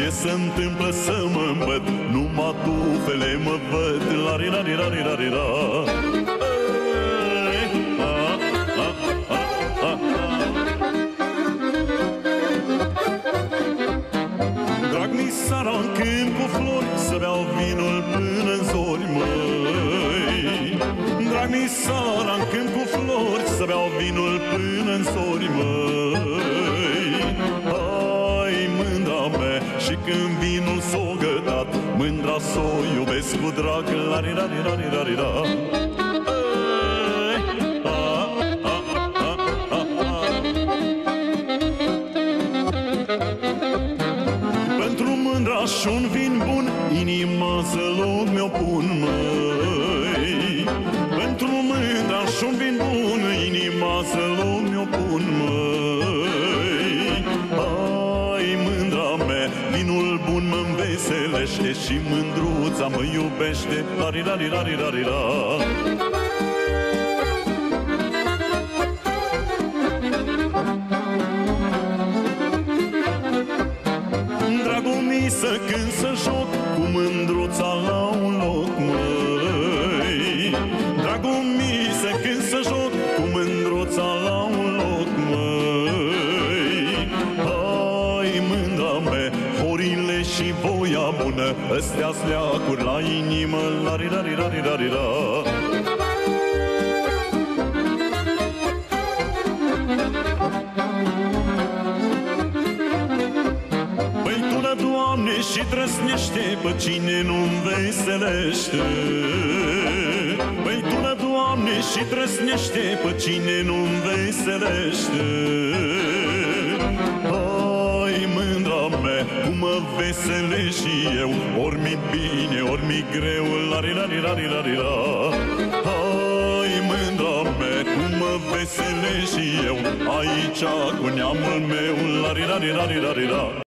ce se întâmplă să mă îmbăt, numai tufele mă văd. La-ri-ra-ri-ra-ri-ra-ri-ra. Drag mi seara în câmp cu flori, să beau vinul până-n zori, măi. Drag mi seara în câmp cu flori, să beau vinul până-n zori, măi. Hai, mândra mea, și când vinul s-o gătat, mândra s-o iubesc cu drag. La-ri-ra-ri-ra-ri-ra-ri-ra. Și un vin bun, inima să loc mi-o pun, măi. Pentru mândra și un vin bun, inima să loc mi-o pun, măi. Hai, mândra mea, vinul bun mă înveselește și mândruța mă iubește. La-ri-ra-ri-ra-ri-ra-ri-ra. Să când să joc cu mândruța la un loc, măi. Dragul mi să când să joc cu mândruța la un loc, măi. Hai, mândra mea, horile și voia bună, ăstea-s leacuri la inimă. La-ri-ra-ri-ra-ri-ra-ri-ra. Doamne, și trăsnește pe cine nu-mi veselește. Păi tună, Doamne, și trăsnește pe cine nu-mi veselește. Hai, mândra mea, cum mă veselești și eu, ori mi bine, ori mi greu. La-ri-ra-ri-ra-ri-ra-ri-ra. Hai, mândra mea, cum mă veselești și eu, aici cu neamul meu. La-ri-ra-ri-ra-ri-ra-ri-ra.